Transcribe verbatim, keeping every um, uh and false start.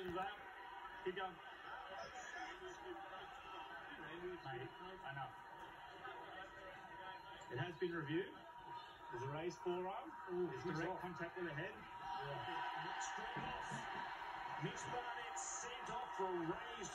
Congratulations, Al. Keep going. Mate, enough. It has been reviewed. There's a raised forearm. There's direct off. contact with the head. Yeah. Straight off. Mitch Barnett sent off for a raised